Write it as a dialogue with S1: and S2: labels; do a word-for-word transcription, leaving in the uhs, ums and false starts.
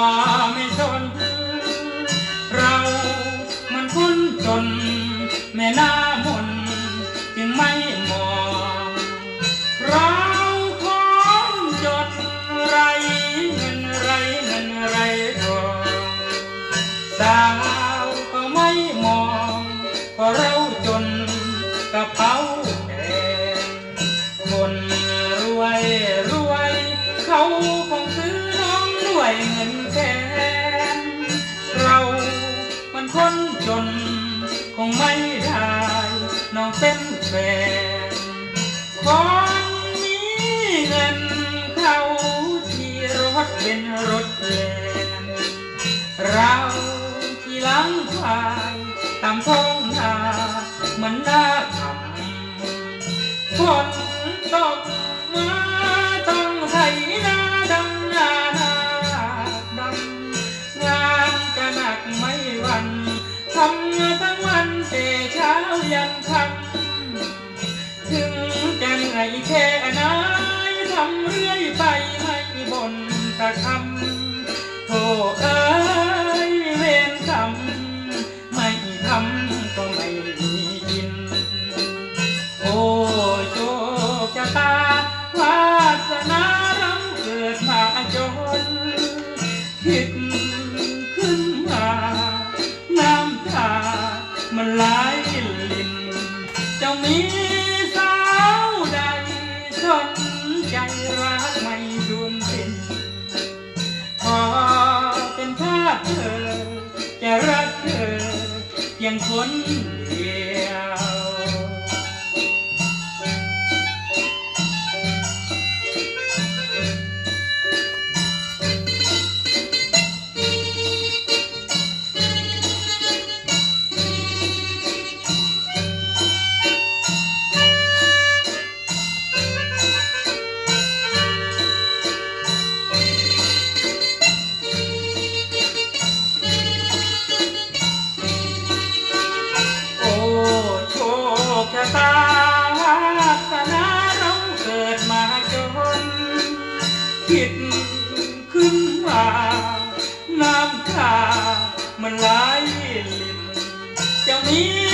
S1: ไม่สนเรามันคนจนแม่หน้ามนจึงไม่มองเราคนจนไรเงินไรเงินไรทองสาวก็ไม่มองเพราะเราจนกระเป๋าแดงคนรวยรวยเขาคงซื้อน้องด้วยเงินแทนเรามันคนจนคงไม่ได้น้องเป็นแฟนคนมีเงินเขาที่รถเป็นรถแลนเราที่ล้างควายตามท้องนามันน่าทำฝนตกมาต้องไถนาดำนานาดำงานจะหนักไม่วันทำทั้งวันแต่เช้ายันค่ำถึงจะเหนื่อยแค่ไหนทำเรื่อยไปไม่บ่นตะคำโธ่เอ้ยเวรกรรมไม่ทำก็ไม่มีกินโอ้โชคชะตาวาสนาเราเกิดมาจนคิดขึ้นมาน้ำตามันไหลลินเจ้ามีสาวใดสนใจรักไม่สูญสิ้นพอเป็นทาสเธอจะรักเธอเพียงคนเดียวชะตาวาสนาเราเกิดมาจนคิดขึ้นว่าน้ำตามันไหลลินจะมี